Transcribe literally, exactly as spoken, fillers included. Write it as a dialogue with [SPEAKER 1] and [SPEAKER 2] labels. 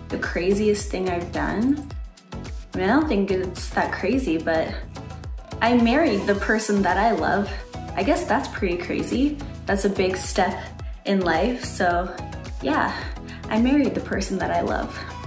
[SPEAKER 1] the craziest thing I've done? I mean, I don't think it's that crazy, but I married the person that I love. I guess that's pretty crazy. That's a big step in life. So yeah, I married the person that I love.